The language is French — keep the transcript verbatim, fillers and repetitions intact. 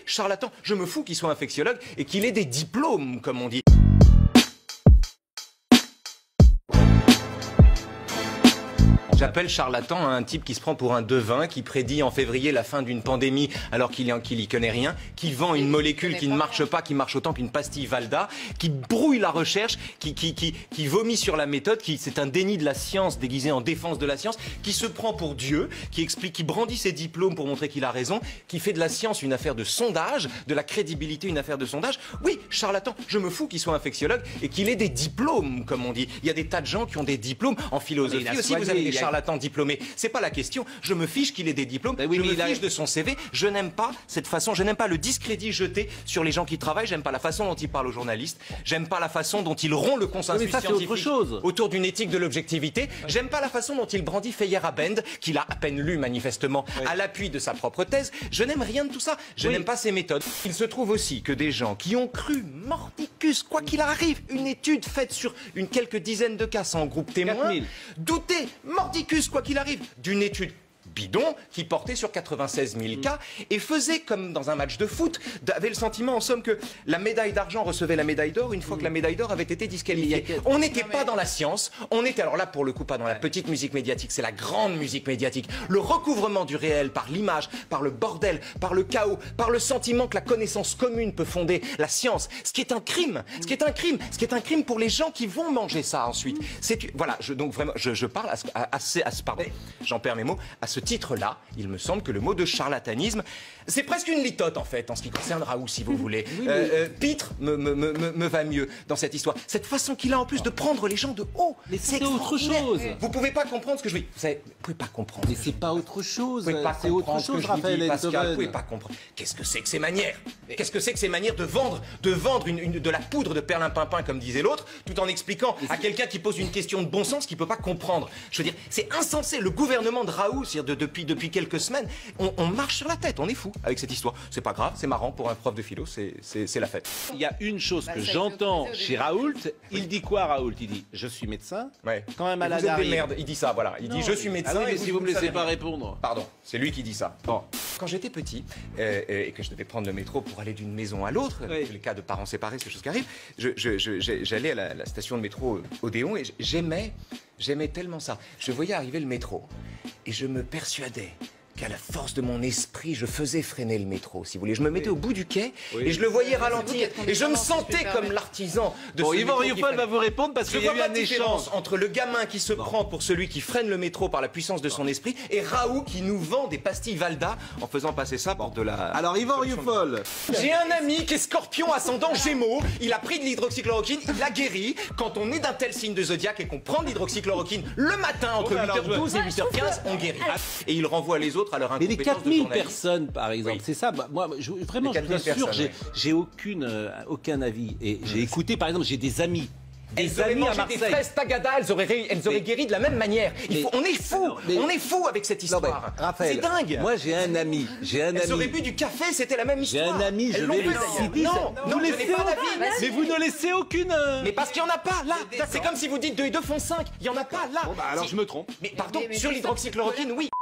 charlatan, je me fous qu'il soit infectiologue et qu'il ait des diplômes, comme on dit. J'appelle charlatan un type qui se prend pour un devin, qui prédit en février la fin d'une pandémie alors qu'il qu'il y connaît rien, qui vend une molécule qui ne marche pas, qui marche autant qu'une pastille Valda, qui brouille la recherche, qui, qui, qui, qui vomit sur la méthode, qui c'est un déni de la science déguisé en défense de la science, qui se prend pour Dieu, qui explique, qui brandit ses diplômes pour montrer qu'il a raison, qui fait de la science une affaire de sondage, de la crédibilité une affaire de sondage. Oui, charlatan, je me fous qu'il soit infectiologue et qu'il ait des diplômes, comme on dit. Il y a des tas de gens qui ont des diplômes en philosophie aussi. Vous avez des charlatans diplômé. C'est pas la question. Je me fiche qu'il ait des diplômes. Ben oui, je me fiche a... de son C V. Je n'aime pas cette façon. Je n'aime pas le discrédit jeté sur les gens qui travaillent. J'aime pas la façon dont il parle aux journalistes. J'aime pas la façon dont il rompt le consensus oui, ça, scientifique autre chose. Autour d'une éthique de l'objectivité. Ouais. J'aime pas la façon dont il brandit Feyerabend, qu'il a à peine lu manifestement, ouais. à l'appui de sa propre thèse. Je n'aime rien de tout ça. Je oui. n'aime pas ses méthodes. Il se trouve aussi que des gens qui ont cru mordicus, quoi qu'il arrive, une étude faite sur une quelques dizaines de cas sans groupe témoin, douter mordicus, quoi qu'il arrive, d'une étude bidon qui portait sur quatre-vingt-seize mille cas et faisait comme dans un match de foot, avait le sentiment en somme que la médaille d'argent recevait la médaille d'or une fois que la médaille d'or avait été disqualifiée. On n'était pas dans la science, on était alors là pour le coup pas dans la petite musique médiatique, c'est la grande musique médiatique. Le recouvrement du réel par l'image, par le bordel, par le chaos, par le sentiment que la connaissance commune peut fonder la science, ce qui est un crime, ce qui est un crime, ce qui est un crime pour les gens qui vont manger ça ensuite. C'est voilà, je, donc vraiment, je, je parle à ce, à, à ce, à ce pardon, j'en perds mes mots, à ce titre-là, il me semble que le mot de charlatanisme, c'est presque une litote en fait, en ce qui concerne Raoult, si vous voulez. Oui, oui. Euh, euh, Pitre me, me, me, me va mieux dans cette histoire. Cette façon qu'il a en plus de prendre les gens de haut. Mais c'est autre chose. Vous pouvez pas comprendre ce que je dis. Vous savez, vous pouvez pas comprendre. Mais c'est pas autre chose. C'est autre chose, Raphaël. Vous pouvez pas comprendre. Qu'est-ce que c'est que ces manières? Qu'est-ce que c'est que ces manières de vendre, de vendre une, une, de la poudre de perlimpinpin, comme disait l'autre, tout en expliquant à quelqu'un qui pose une question de bon sens qu'il peut pas comprendre. Je veux dire, c'est insensé. Le gouvernement de Raoult, c'est-à-dire de, depuis, depuis quelques semaines, on, on marche sur la tête. On est fou avec cette histoire. C'est pas grave, c'est marrant pour un prof de philo, c'est la fête. Il y a une chose que j'entends chez Raoult. Il dit quoi, Raoult? Il dit je suis médecin. Ouais. Quand un malade vous êtes arrive. des merdes. Il dit ça, voilà. Il non, dit je suis médecin. Ah oui, mais si vous me laissez pas répondre. Pardon, c'est lui qui dit ça. Bon. Quand j'étais petit euh, et que je devais prendre le métro pour aller d'une maison à l'autre, oui. les cas de parents séparés, ces choses qui arrivent, j'allais je, je, je, à la, la station de métro Odéon et j'aimais, j'aimais tellement ça. Je voyais arriver le métro et je me persuadais qu'à la force de mon esprit, je faisais freiner le métro, si vous voulez. Je me mettais oui. au bout du quai oui. et je le voyais ralentir. Et je me sentais comme l'artisan de bon, ce Yvan métro. Rioufol va vous répondre parce qu'il y a eu un échange entre le gamin qui se bon. prend pour celui qui freine le métro par la puissance de bon. son esprit et Raoult qui nous vend des pastilles Valda en faisant passer ça pour de la... Alors Yvan Rioufol. J'ai un ami qui est scorpion ascendant Gémeaux. Il a pris de l'hydroxychloroquine, il l'a guéri. Quand on est d'un tel signe de zodiaque et qu'on prend de l'hydroxychloroquine le matin entre huit heures douze et huit heures quinze, on guérit. Et il renvoie les autres à leur incompétence. mille personnes, par exemple, oui. c'est ça. Moi, je, vraiment, je vous assure, j'ai oui. aucune, euh, aucun avis. Et j'ai écouté, par exemple, j'ai des amis. Des elles amis à Marseille. Des fraises Tagada, elles auraient, elles auraient mais, guéri de la même manière. Il faut, on est fou, mais, on est fou avec cette histoire. C'est dingue. Moi, j'ai un ami, j'ai un ami. Elles auraient bu du café, c'était la même histoire. J'ai un ami, je vais le citer. Non, non, je n'ai pas d'avis. Mais vous ne laissez aucune. Mais parce qu'il n'y en a pas là. C'est comme si vous dites deux et deux font cinq. Il n'y en a pas là. Bon, bah alors je me trompe. Mais pardon, sur l'hydroxychloroquine, oui.